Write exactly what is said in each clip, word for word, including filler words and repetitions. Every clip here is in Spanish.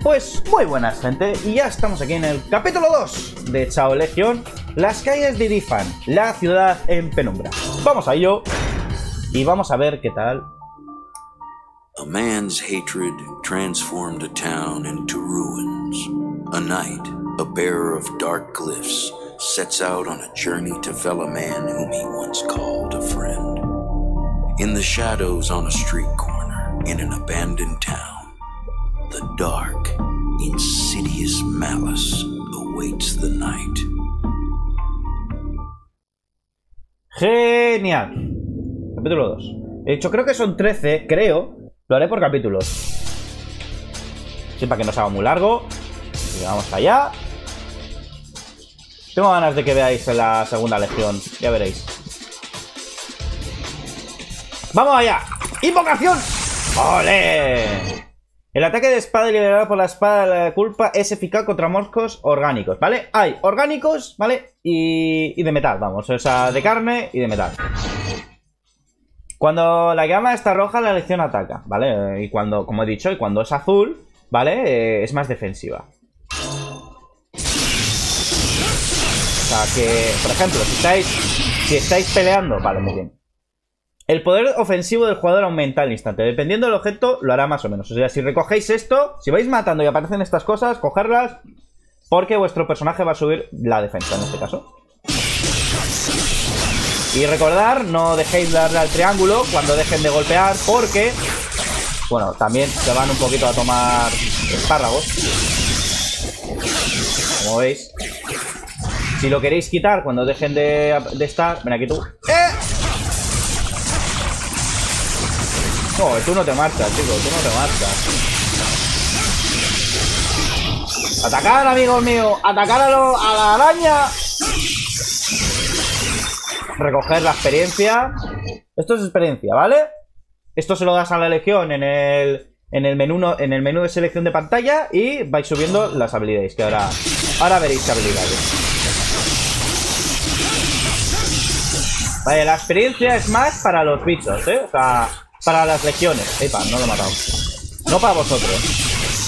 Pues muy buenas, gente, y ya estamos aquí en el capítulo dos de Chao Legión, las calles de Dirifan, la ciudad en penumbra. Vamos a ello y vamos a ver qué tal. A man's hatred transformed a town into ruins. A knight, a bearer of dark glyphs, sets out on a journey to fell a man whom he once called a friend. In the shadows on a street corner, in an abandoned town, the dark, insidious malice awaits the night. Genial. Capítulo dos. De hecho, creo que son trece, creo. Lo haré por capítulos. Sí, para que no se haga muy largo. Y vamos allá. Tengo ganas de que veáis la segunda legión. Ya veréis. ¡Vamos allá! ¡Invocación! ¡Ole! El ataque de espada liberado por la espada de la culpa es eficaz contra monstruos orgánicos, ¿vale? Hay orgánicos, ¿vale? Y, y de metal, vamos. O sea, de carne y de metal. Cuando la llama está roja, la legión ataca, ¿vale? Y cuando, como he dicho, y cuando es azul, ¿vale? Eh, es más defensiva. O sea que, por ejemplo, si estáis, si estáis peleando, vale, muy bien. El poder ofensivo del jugador aumenta al instante. Dependiendo del objeto, lo hará más o menos. O sea, si recogéis esto, si vais matando y aparecen estas cosas, cogerlas, porque vuestro personaje va a subir la defensa, en este caso. Y recordar, no dejéis darle al triángulo cuando dejen de golpear, porque, bueno, también se van un poquito a tomar espárragos. Como veis. Si lo queréis quitar cuando dejen de, de estar... Ven aquí tú. ¡Eh! No, tú no te marchas, chicos, tú no te marchas. ¡Atacar, amigos míos! ¡Atacar a, lo, a la araña! Recoger la experiencia. Esto es experiencia, ¿vale? Esto se lo das a la legión en el, en el menú no, en el menú de selección de pantalla y vais subiendo las habilidades, que ahora, ahora veréis qué habilidades. Vale, la experiencia es más para los bichos, ¿eh? O sea, para las legiones. Epa, no lo he matado. No para vosotros.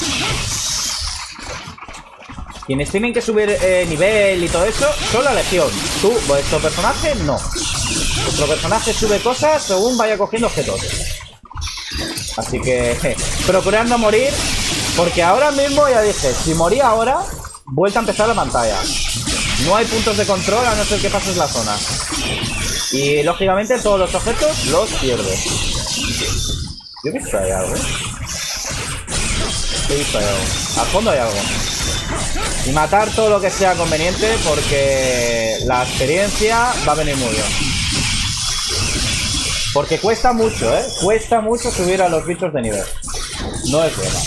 Quienes tienen que subir eh, nivel y todo eso son la legión. Tú, vuestro personaje, no. Vuestro personaje sube cosas según vaya cogiendo objetos. Así que, je, procurad no morir. Porque ahora mismo, ya dije, si morí ahora, vuelta a empezar la pantalla. No hay puntos de control a no ser que pases la zona. Y, lógicamente, todos los objetos los pierdes. Yo he visto ahí algo, ¿eh? He visto ahí algo. Al fondo hay algo. Y matar todo lo que sea conveniente, porque la experiencia va a venir muy bien. Porque cuesta mucho, ¿eh? Cuesta mucho subir a los bichos de nivel. No es broma.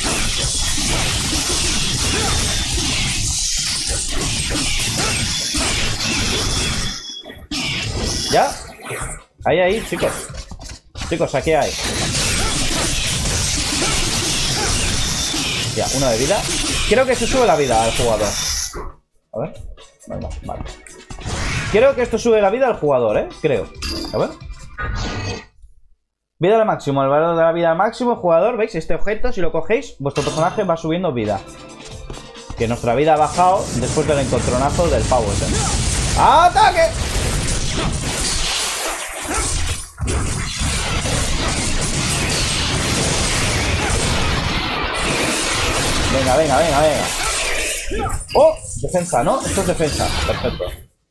¿Ya? Ahí, ahí, chicos. Chicos, aquí hay. Ya, uno de vida. Creo que se sube la vida al jugador. A ver. Vale, vale. Creo que esto sube la vida al jugador, ¿eh? Creo. A ver. Vida al máximo. El valor de la vida al máximo, jugador. ¿Veis? Este objeto, si lo cogéis, vuestro personaje va subiendo vida. Que nuestra vida ha bajado después del encontronazo del pavo ese. ¡Ataque! Venga, venga, venga, venga. ¡Oh! Defensa, ¿no? Esto es defensa. Perfecto.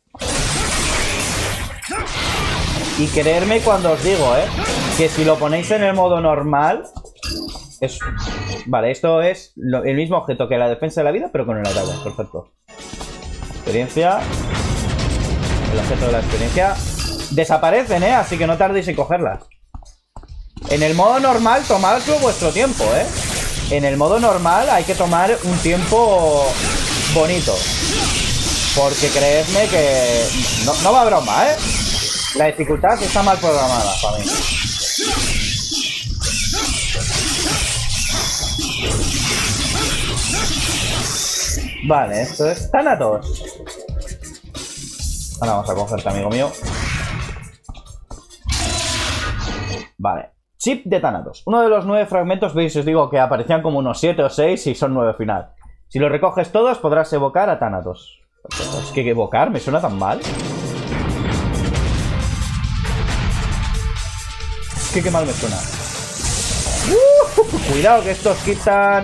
Y creerme cuando os digo, ¿eh? Que si lo ponéis en el modo normal... Es... Vale, esto es lo, el mismo objeto que la defensa de la vida, pero con el ataque. Perfecto. Experiencia. El objeto de la experiencia. Desaparecen, ¿eh? Así que no tardéis en cogerlas. En el modo normal, tomadlo vuestro tiempo, ¿eh? En el modo normal hay que tomar un tiempo bonito. Porque creedme que... No, no va a broma, ¿eh? La dificultad está mal programada para mí. Vale, esto es Thanatos. Ahora vamos a cogerte, amigo mío. Vale. Chip de Thanatos. Uno de los nueve fragmentos, veis, os digo que aparecían como unos siete o seis y son nueve final. Si los recoges todos, podrás evocar a Thanatos. Perfecto. Es que evocar me suena tan mal. Es que qué mal me suena. Uh, cuidado que estos quitan.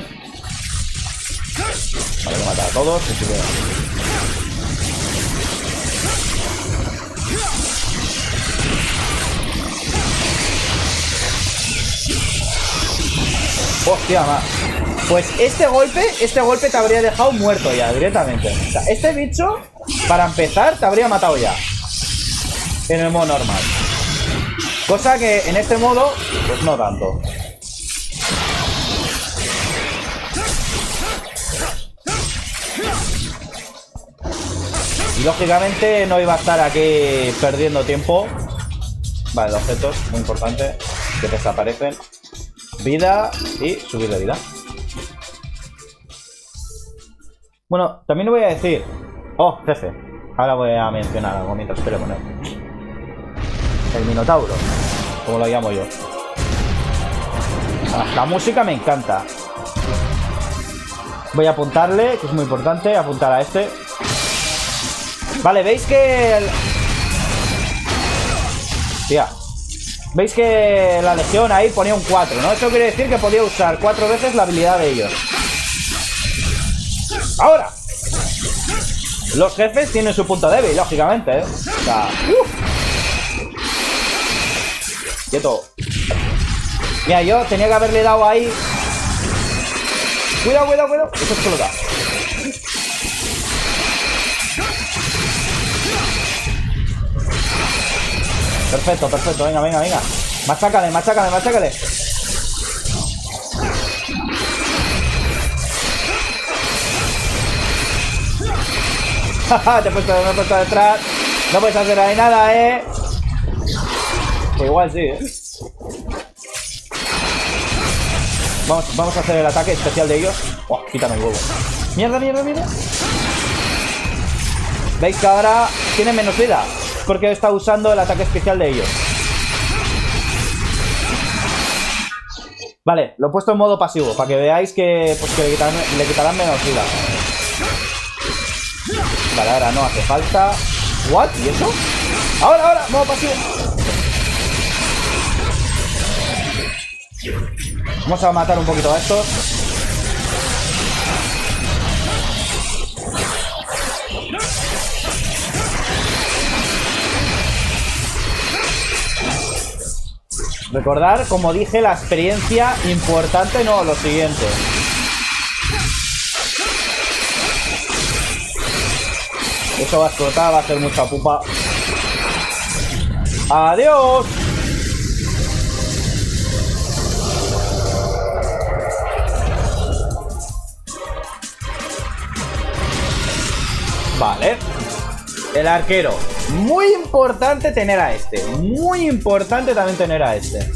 Vale, que matar a todos. Que sí que... Hostia, más. Pues este golpe, este golpe te habría dejado muerto ya, directamente. O sea, este bicho, para empezar, te habría matado ya. En el modo normal. Cosa que en este modo, pues no tanto. Y lógicamente no iba a estar aquí perdiendo tiempo. Vale, los objetos, muy importante, que desaparecen. Vida y subir de vida. Bueno, también voy a decir... Oh, jefe. Ahora voy a mencionar algo mientras espero con él. El Minotauro, como lo llamo yo. La música me encanta. Voy a apuntarle, que es muy importante, apuntar a este. Vale, ¿veis que...? El... Tía. ¿Veis que la legión ahí ponía un cuatro, no? Eso quiere decir que podía usar cuatro veces la habilidad de ellos. ¡Ahora! Los jefes tienen su punto débil, lógicamente, ¿eh? O sea... ¡Uf! Quieto. Mira, yo tenía que haberle dado ahí... Cuidado, cuidado, cuidado. Eso explota. Perfecto, perfecto. Venga, venga, venga. Machácale, machácale, machácale. Jaja, te he puesto, me he puesto detrás. No puedes hacer ahí nada, eh. Pues igual sí, eh. Vamos, vamos a hacer el ataque especial de ellos. Oh, quítame el huevo. Mierda, mierda, mierda. ¿Veis que ahora tienen menos vida? Porque está usando el ataque especial de ellos. Vale, lo he puesto en modo pasivo para que veáis que, pues, que le, quitarán, le quitarán menos vida. Vale, ahora no hace falta. ¿What? ¿Y eso? Ahora, ahora, modo pasivo. Vamos a matar un poquito a estos. Recordar, como dije, la experiencia importante, no, lo siguiente. Eso va a explotar, va a hacer mucha pupa. ¡Adiós! Vale. El arquero. Muy importante tener a este. Muy importante también tener a este.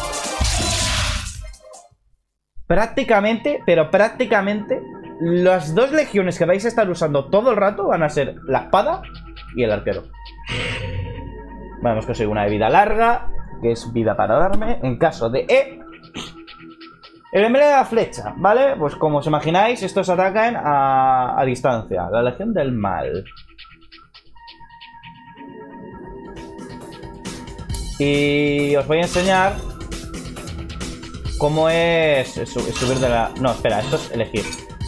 Prácticamente, pero prácticamente, las dos legiones que vais a estar usando todo el rato van a ser la espada y el arquero. Bueno, hemos conseguido una de vida larga, que es vida para darme. En caso de E. El emblema de la flecha, ¿vale? Pues como os imagináis, estos atacan a, a distancia. La legión del mal. Y os voy a enseñar cómo es, es subir de la... No, espera, esto es elegir.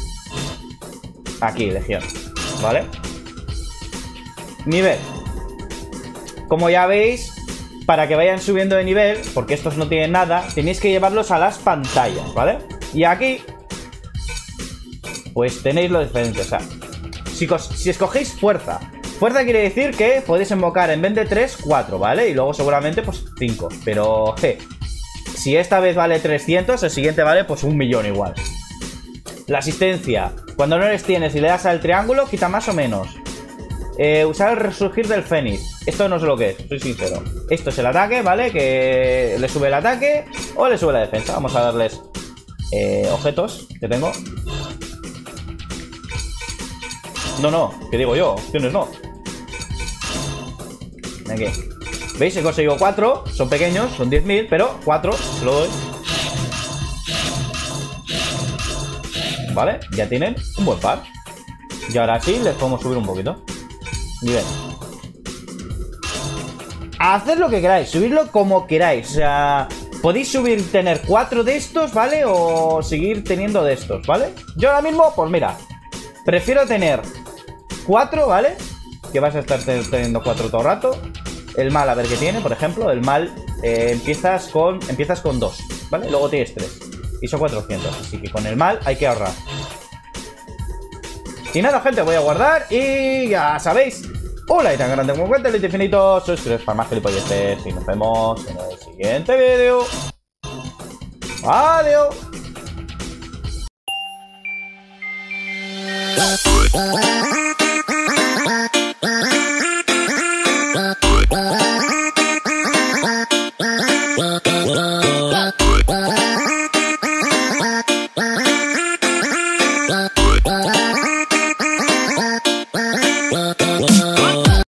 Aquí, legión, ¿vale? Nivel. Como ya veis, para que vayan subiendo de nivel, porque estos no tienen nada, tenéis que llevarlos a las pantallas, ¿vale? Y aquí, pues tenéis lo diferente. O sea, si, si escogéis fuerza, fuerza quiere decir que podéis invocar en vez de tres, cuatro, ¿vale? Y luego seguramente pues cinco. Pero, je, si esta vez vale trescientos, el siguiente vale pues un millón igual. La asistencia, cuando no les tienes y le das al triángulo, quita más o menos. Eh, usar el resurgir del Fénix. Esto no sé lo que es, soy sincero. Esto es el ataque, ¿vale? Que le sube el ataque o le sube la defensa. Vamos a darles eh, objetos que tengo. No, no, que digo yo, opciones no. Aquí. ¿Veis? He conseguido cuatro. Son pequeños, son diez mil, pero cuatro se lo doy. Vale, ya tienen un buen par. Y ahora sí, les podemos subir un poquito. Nivel. Haced lo que queráis, subidlo como queráis. O sea, podéis subir, tener cuatro de estos, ¿vale? O seguir teniendo de estos, ¿vale? Yo ahora mismo, pues mira, prefiero tener cuatro, ¿vale? Que vas a estar teniendo cuatro todo el rato. El mal, a ver qué tiene, por ejemplo. El mal, eh, empiezas con empiezas con dos, ¿vale? Luego tienes tres. Y son cuatrocientos, así que con el mal hay que ahorrar. Y nada, gente, voy a guardar y ya sabéis, un like tan grande como cuenta, el like infinito, suscribiros para más gilipolleces y nos vemos en el siguiente vídeo. Adiós.